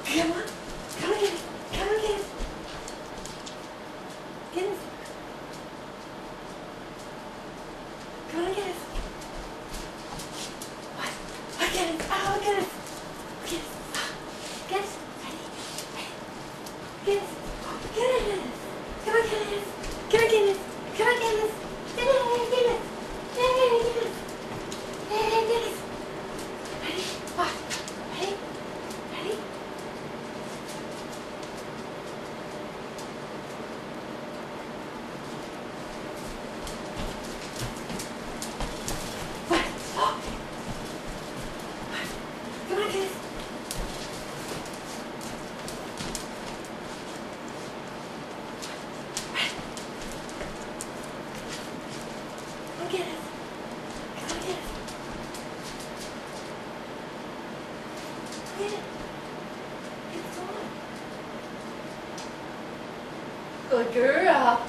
Come on. Come on, get it. Come on, get it. Get it. Come on, get it. What? Oh, get it. Oh, get it. Get it. Get it. Ready? Ready? Get it. Get it. Come on, get it. Come on, get it. Come on, get it. Get it. Get it. Get it. Get it. Ready? What? Ready? Ready? What? Oh. What? Come on, get it. Come on, get it. Come on, get it. Get it. It's on. Good girl.